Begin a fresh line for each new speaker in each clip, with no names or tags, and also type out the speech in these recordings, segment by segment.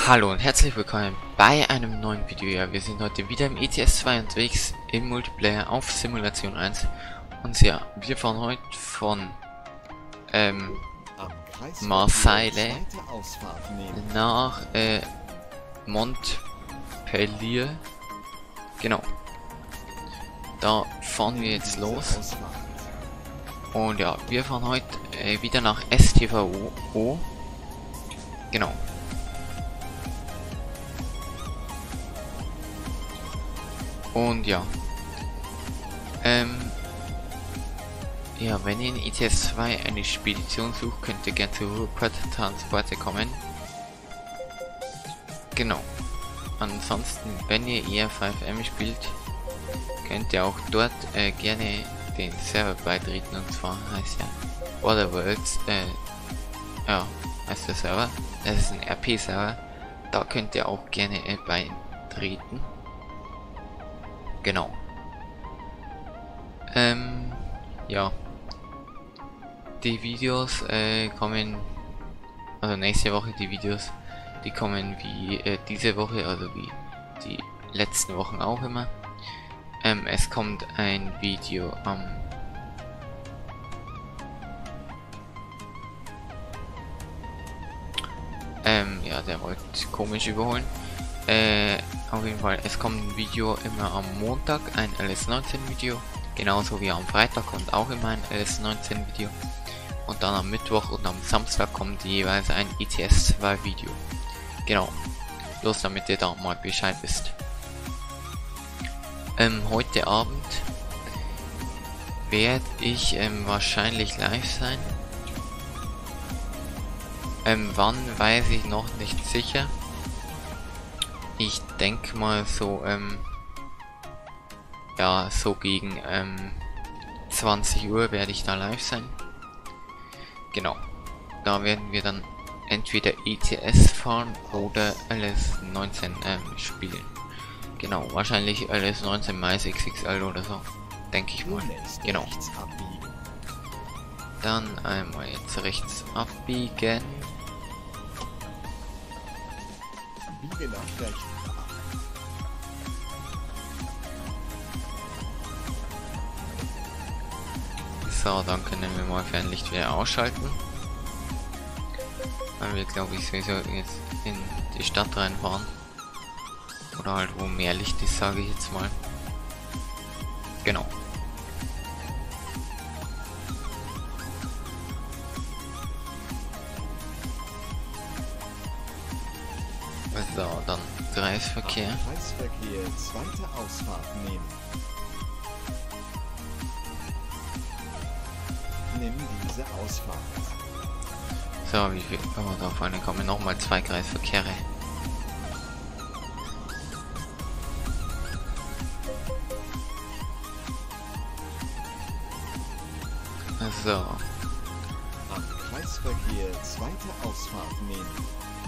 Hallo und herzlich willkommen bei einem neuen Video. Ja, wir sind heute wieder im ETS 2 unterwegs im Multiplayer auf Simulation 1. Und ja, wir fahren heute von Marseille nach Montpellier. Genau. Da fahren wir jetzt los. Und ja, wir fahren heute wieder nach STVO. Genau. Und ja. Ja, wenn ihr in ETS 2 eine Spedition sucht, könnt ihr gerne zu Rupert Transporte kommen. Genau. Ansonsten, wenn ihr ER5M spielt, könnt ihr auch dort gerne den Server beitreten, und zwar heißt ja Borderworlds, ja, heißt der Server. Das ist ein RP-Server. Da könnt ihr auch gerne beitreten. Genau. Ja. Die Videos kommen, also nächste Woche die Videos, die kommen wie diese Woche, also wie die letzten Wochen auch immer. Es kommt ein Video am ja, der wollte komisch überholen. Auf jeden Fall, es kommt ein Video immer am Montag, ein LS19 Video, genauso wie am Freitag kommt auch immer ein LS19 Video, und dann am Mittwoch und am Samstag kommt jeweils ein ETS 2 Video. Genau, bloß damit ihr da mal Bescheid wisst. Heute Abend werde ich wahrscheinlich live sein. Wann weiß ich noch nicht sicher. Ich denke mal so, ja, so gegen 20 Uhr werde ich da live sein. Genau. Da werden wir dann entweder ETS fahren oder LS19 spielen. Genau, wahrscheinlich LS19 Mais XXL oder so. Denke ich mal. Genau. Dann einmal jetzt rechts abbiegen.
Biege nach rechts.
So, dann können wir mal Fernlicht wieder ausschalten. Weil wir, glaube ich, sowieso jetzt in die Stadt reinfahren. Oder halt wo mehr Licht ist, sage ich jetzt mal. Genau. So, dann Kreisverkehr.
Kreisverkehr, zweite Ausfahrt nehmen. Nimm diese Ausfahrt.
So, wie viel? Oh, da vorne kommen nochmal zwei Kreisverkehre. So.
Am Kreisverkehr, zweite Ausfahrt nehmen.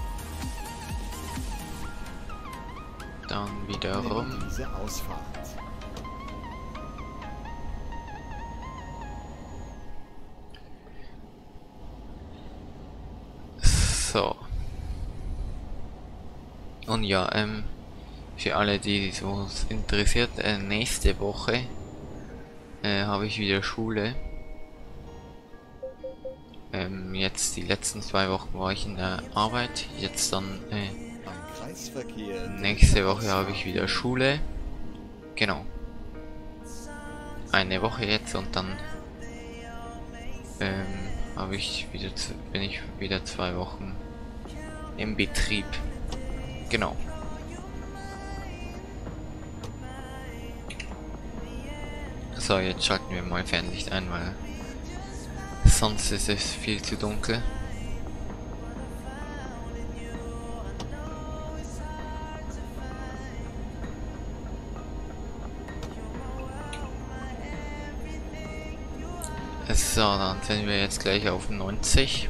Dann wieder rum.
Nimm diese Ausfahrt.
So. Und ja, für alle, die so interessiert, nächste Woche habe ich wieder Schule. Jetzt die letzten 2 Wochen war ich in der Arbeit, jetzt dann nächste Woche habe ich wieder Schule. Genau. Eine Woche jetzt, und dann habe ich wieder bin ich wieder 2 Wochen im Betrieb. Genau. So, jetzt schalten wir mal Fernlicht ein, weil sonst ist es viel zu dunkel. So, dann sind wir jetzt gleich auf 90.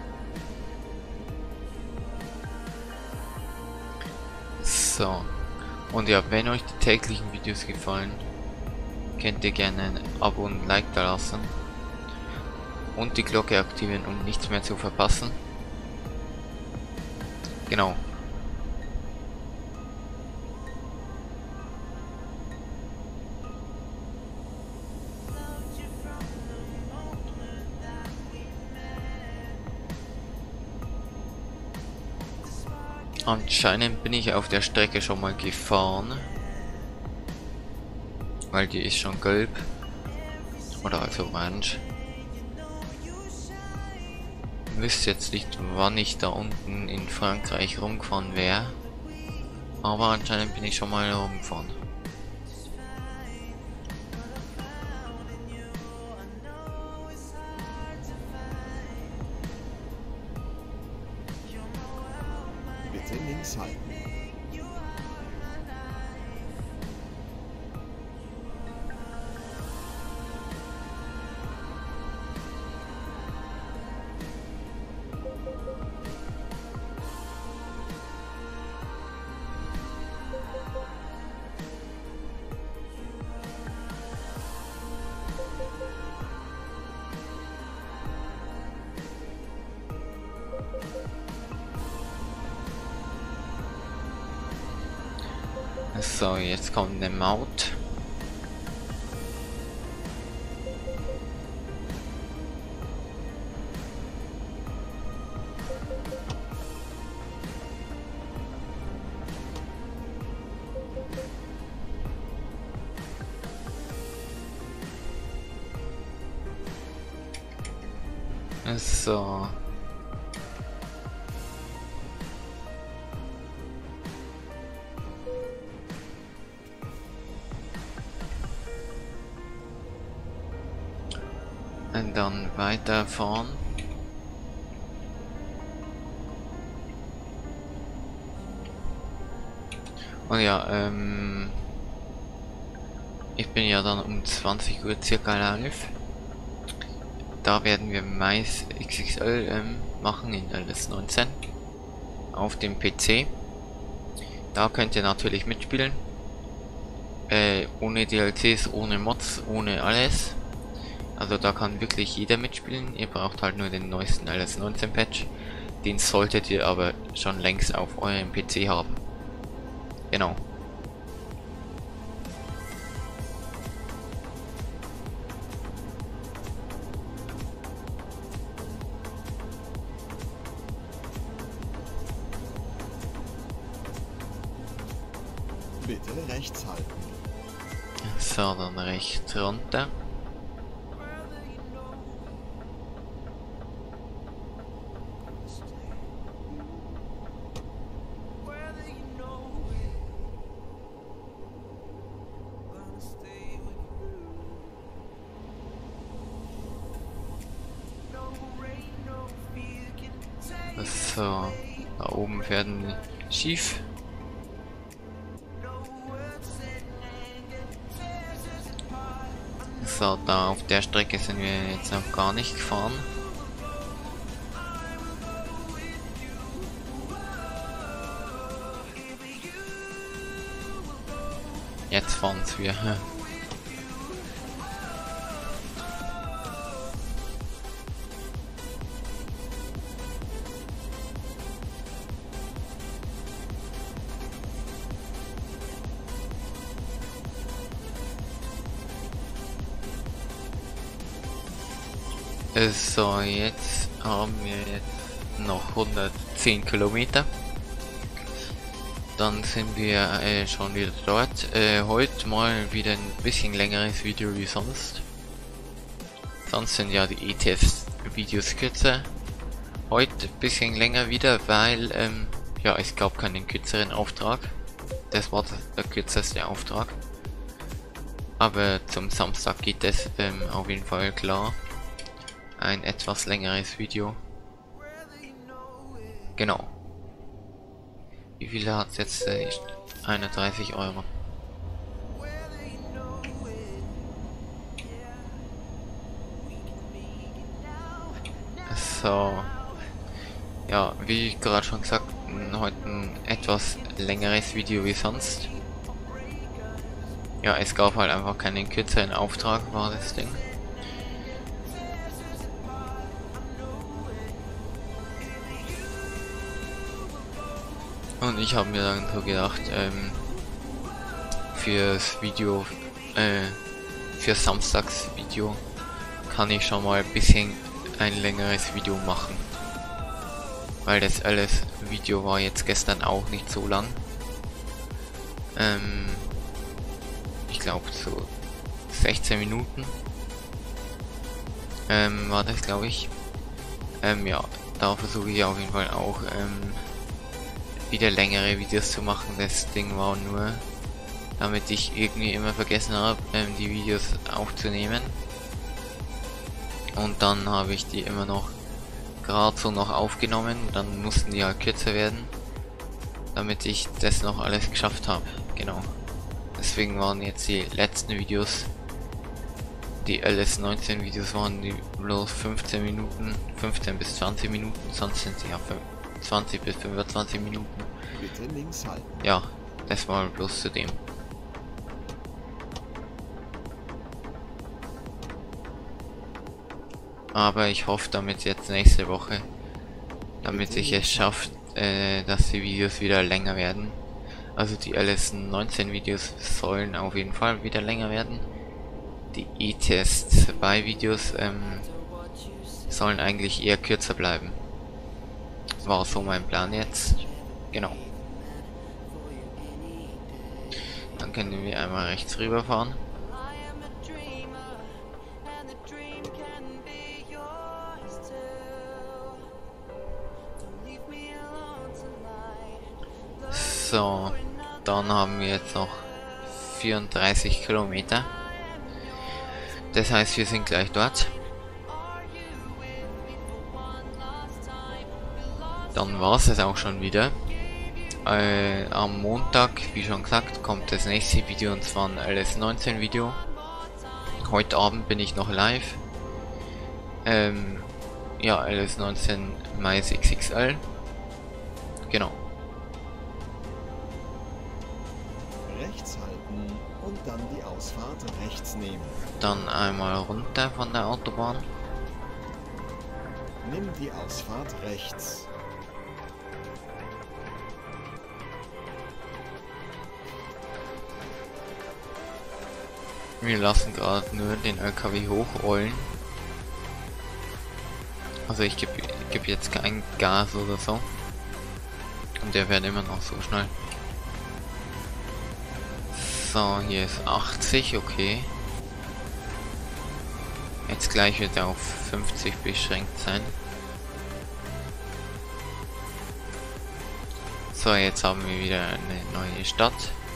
So. Und ja, wenn euch die täglichen Videos gefallen, könnt ihr gerne ein Abo und ein Like da lassen. Und die Glocke aktivieren, um nichts mehr zu verpassen. Genau. Anscheinend bin ich auf der Strecke schon mal gefahren. Weil die ist schon gelb. Oder also orange. Ich wüsste jetzt nicht, wann ich da unten in Frankreich rumgefahren wäre. Aber anscheinend bin ich schon mal rumgefahren.
Bitte links halten.
So, jetzt kommt eine Maut. So. Und dann weiterfahren. Und ja, ich bin ja dann um 20 Uhr circa live. Da werden wir Mais XXL machen in LS19 auf dem PC. Da könnt ihr natürlich mitspielen. Ohne DLCs, ohne Mods, ohne alles. Also da kann wirklich jeder mitspielen. Ihr braucht halt nur den neuesten LS19 Patch. Den solltet ihr aber schon längst auf eurem PC haben. Genau.
Bitte rechts halten.
So, dann rechts runter. So, da oben werden schief. So, da auf der Strecke sind wir jetzt noch gar nicht gefahren. Jetzt fahren wir. So, jetzt haben wir jetzt noch 110 Kilometer. Dann sind wir schon wieder dort. Heute mal wieder ein bisschen längeres Video wie sonst. Sonst sind ja die E-Test-Videos kürzer. Heute ein bisschen länger wieder, weil ja, es gab keinen kürzeren Auftrag. Das war der kürzeste Auftrag. Aber zum Samstag geht es auf jeden Fall klar. Ein etwas längeres Video. Genau. Wie viel hat es jetzt? 31 Euro. So. Ja, wie gerade schon gesagt, heute ein etwas längeres Video wie sonst. ja, es gab halt einfach keinen kürzeren Auftrag, war das Ding. Und ich habe mir dann so gedacht, fürs Video, für Samstagsvideo kann ich schon mal ein bisschen ein längeres Video machen. Weil das alles Video war jetzt gestern auch nicht so lang. Ich glaube so 16 Minuten war das, glaube ich. Ja, da versuche ich auf jeden Fall auch wieder längere Videos zu machen. Das Ding war nur, damit ich irgendwie immer vergessen habe, die Videos aufzunehmen. Und dann habe ich die immer noch gerade so noch aufgenommen. Dann mussten die halt kürzer werden, damit ich das noch alles geschafft habe. Genau. Deswegen waren jetzt die letzten Videos, die LS19 Videos waren die bloß 15 Minuten, 15 bis 20 Minuten, sonst sind sie ja 20 bis 25 Minuten.
Bitte links halten.
Ja, das war bloß zu dem. Aber ich hoffe damit jetzt nächste Woche, damit ich es schaffe, dass die Videos wieder länger werden. Also die LS19 Videos sollen auf jeden Fall wieder länger werden. Die E-Test 2 Videos sollen eigentlich eher kürzer bleiben. War so mein Plan jetzt. Genau. Dann können wir einmal rechts rüber fahren. So, dann haben wir jetzt noch 34 Kilometer. Das heißt, wir sind gleich dort. Dann war es auch schon wieder. Am Montag, wie schon gesagt, kommt das nächste Video, und zwar ein LS19 Video. Heute Abend bin ich noch live. Ja, LS19 Mais XXL. Genau.
Rechts halten und dann die Ausfahrt rechts nehmen.
Dann einmal runter von der Autobahn.
Nimm die Ausfahrt rechts.
Wir lassen gerade nur den LKW hochrollen. Also ich gebe jetzt kein Gas oder so. Und der wird immer noch so schnell. So, hier ist 80, okay. Jetzt gleich wird er auf 50 beschränkt sein. So, jetzt haben wir wieder eine neue Stadt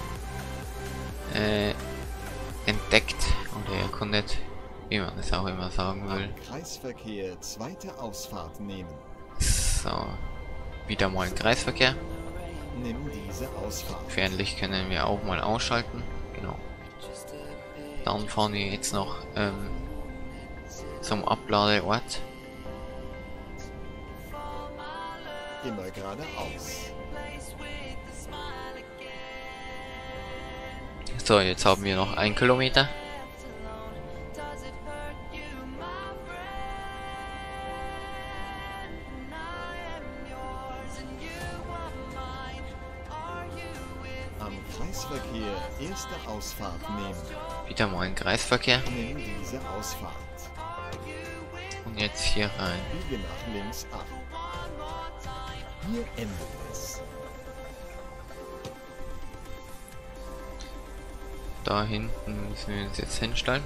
entdeckt oder erkundet, wie man es auch immer sagen will.
Kreisverkehr, zweite Ausfahrt nehmen.
So, wieder mal ein Kreisverkehr.
Nimm diese Ausfahrt.
Fernlicht können wir auch mal ausschalten. Genau. Dann fahren wir jetzt noch zum Abladeort.
Immer geradeaus.
So, jetzt haben wir noch 1 Kilometer.
Am Kreisverkehr erste Ausfahrt nehmen.
Wieder mal ein Kreisverkehr.
Nimm diese Ausfahrt.
Und jetzt hier rein.
Biege nach links ab. Hier endet es.
Da hinten müssen wir uns jetzt hinstellen.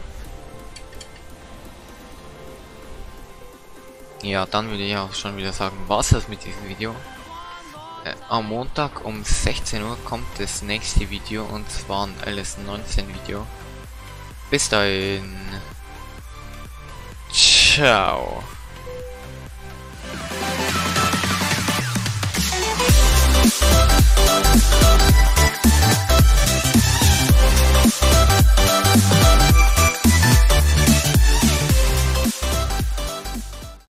Ja, dann würde ich auch schon wieder sagen, was das mit diesem Video. Am Montag um 16 Uhr kommt das nächste Video, und zwar ein LS19 Video. Bis dahin. Ciao.